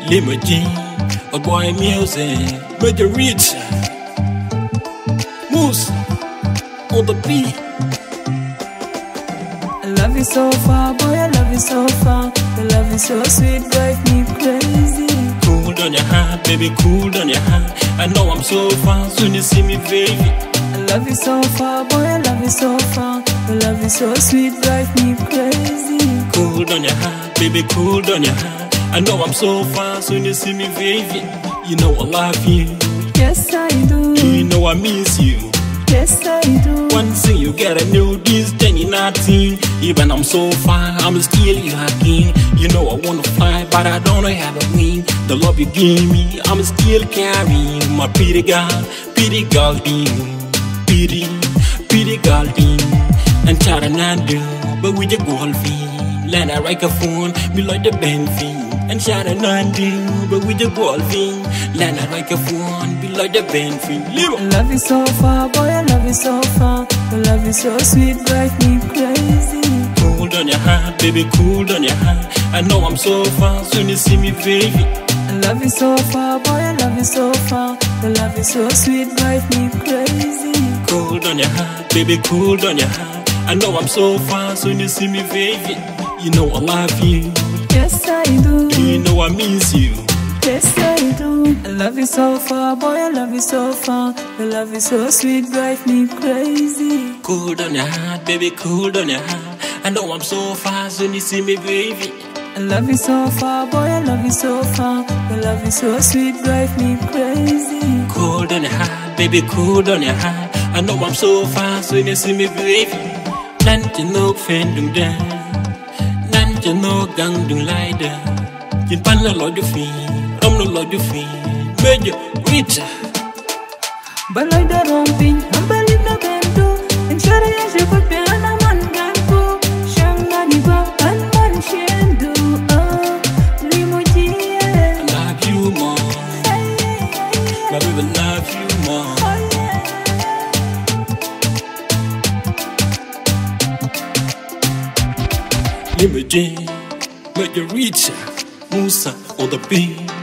Lema Gee, a boy music, make it Rita, Moose on the beat. I love you so far, boy, I love you so far. The love is so sweet, drive me crazy. Cool down your heart, baby, cool down your heart. I know I'm so far, soon you see me, baby. I love you so far, boy, I love you so far. The love is so sweet, drive me crazy. Cool down your heart, baby, cool down your heart. I know I'm so far, soon you see me, baby. You know I love you. Yes, I do. You know I miss you. Yes, I do. One thing you gotta know, this thing is nothing. Even I'm so far, I'm still you again. You know I wanna fly, but I don't have a wing. The love you give me, I'm still carrying. My pretty girl dear. Pretty girl dear. And Charanando, but with your golfing. Land I like a phone, me like the Benfield. And Charanando, but with your golfing. Land I like a phone, be like the Benfield. I love you so far, boy, I love you so far. The love is so sweet, drive me crazy. Cool down your heart, baby, cool down your heart. I know I'm so far, soon you see me, baby. I love you so far, boy, I love you so far. The love is so sweet, drive me crazy. Cool down your heart, baby, cool down your heart. I know I'm so far, soon you see me, baby. You know I love you. Yes, I do. You know I miss you. Yes, I do. I love you so far, boy, I love you so far. The love is so sweet, drive me crazy. Cool down your heart, baby, cool down your heart. I know I'm so far, soon you see me, baby. I love you so far, boy, I love you so far. The love is so sweet, drive me crazy. Cool down your heart, baby, cool down your heart. I know I'm so far, soon you see me, baby. Nanti no fendung da, nanti no gang dung lai da. Jin pan no lo du fi, rom no lo du fi. Major Rita. Balai da romping, ambali no bendo. Enshara ya shepa piana man ganko. Shanga ni ba an man shendo. Lema Gee. I love you more, my baby, love you more. Lema Gee, make it Rita, Musa on the beat.